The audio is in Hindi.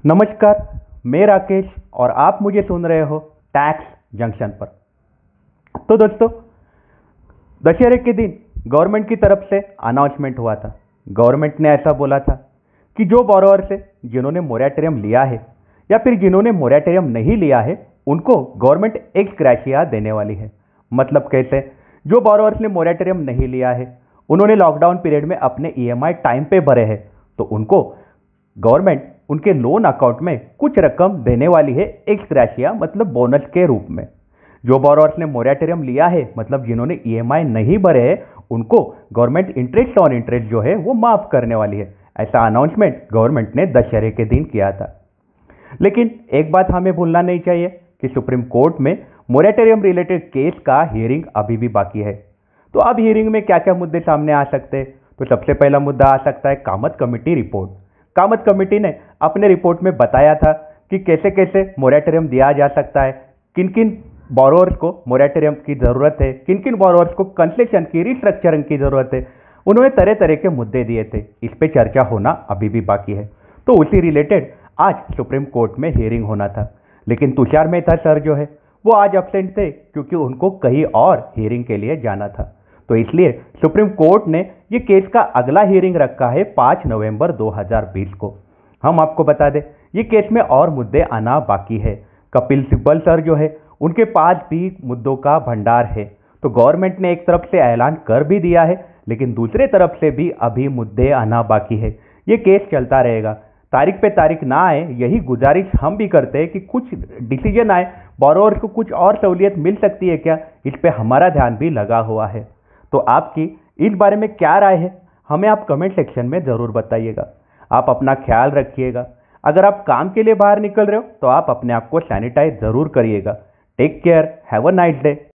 नमस्कार, मैं राकेश और आप मुझे सुन रहे हो टैक्स जंक्शन पर। तो दोस्तों, दशहरे के दिन गवर्नमेंट की तरफ से अनाउंसमेंट हुआ था। गवर्नमेंट ने ऐसा बोला था कि जो बोरोवर से जिन्होंने मोरेटोरियम लिया है या फिर जिन्होंने मोरेटोरियम नहीं लिया है उनको गवर्नमेंट एक्स ग्रेशिया देने वाली है। मतलब कैसे? जो बोरोवर्स ने मोरेटोरियम नहीं लिया है, उन्होंने लॉकडाउन पीरियड में अपने ईएमआई टाइम पे भरे हैं, तो उनको गवर्नमेंट उनके लोन अकाउंट में कुछ रकम देने वाली है एक्स ग्रेशिया, मतलब बोनस के रूप में। जो बोरोवर्स ने मोरेटोरियम लिया है, मतलब जिन्होंने ईएमआई नहीं भरे हैं, उनको गवर्नमेंट इंटरेस्ट ऑन इंटरेस्ट जो है वो माफ करने वाली है। ऐसा अनाउंसमेंट गवर्नमेंट ने दशहरे के दिन किया था। लेकिन एक बात हमें भूलना नहीं चाहिए कि सुप्रीम कोर्ट में मोरेटोरियम रिलेटेड केस का हियरिंग अभी भी बाकी है। तो अब हियरिंग में क्या क्या मुद्दे सामने आ सकते हैं? तो सबसे पहला मुद्दा आ सकता है Kamath committee report. Kamath committee ने अपने रिपोर्ट में बताया था कि कैसे कैसे मोरेटोरियम दिया जा सकता है, किन किन बोरोवर्स को मोरेटोरियम की जरूरत है, किन किन बोरोवर्स को कंसेशन की, रिस्ट्रक्चरिंग की जरूरत है। उन्होंने तरह तरह के मुद्दे दिए थे। इस पे चर्चा होना अभी भी बाकी है। तो उसी रिलेटेड आज सुप्रीम कोर्ट में हियरिंग होना था, लेकिन तुषार मेहता सर जो है वो आज एब्सेंट थे क्योंकि उनको कहीं और हियरिंग के लिए जाना था। तो इसलिए सुप्रीम कोर्ट ने ये केस का अगला हियरिंग रखा है 5 नवंबर 2020 को। हम आपको बता दें, ये केस में और मुद्दे आना बाकी है। कपिल सिब्बल सर जो है उनके पास भी मुद्दों का भंडार है। तो गवर्नमेंट ने एक तरफ से ऐलान कर भी दिया है, लेकिन दूसरे तरफ से भी अभी मुद्दे आना बाकी है। ये केस चलता रहेगा, तारीख पे तारीख ना आए, यही गुजारिश हम भी करते हैं कि कुछ डिसीजन आए, बोरोवर को कुछ और सहूलियत मिल सकती है क्या, इस पे हमारा ध्यान भी लगा हुआ है। तो आपकी इस बारे में क्या राय है, हमें आप कमेंट सेक्शन में ज़रूर बताइएगा। आप अपना ख्याल रखिएगा। अगर आप काम के लिए बाहर निकल रहे हो तो आप अपने आप को सैनिटाइज ज़रूर करिएगा। Take care, have a nice day.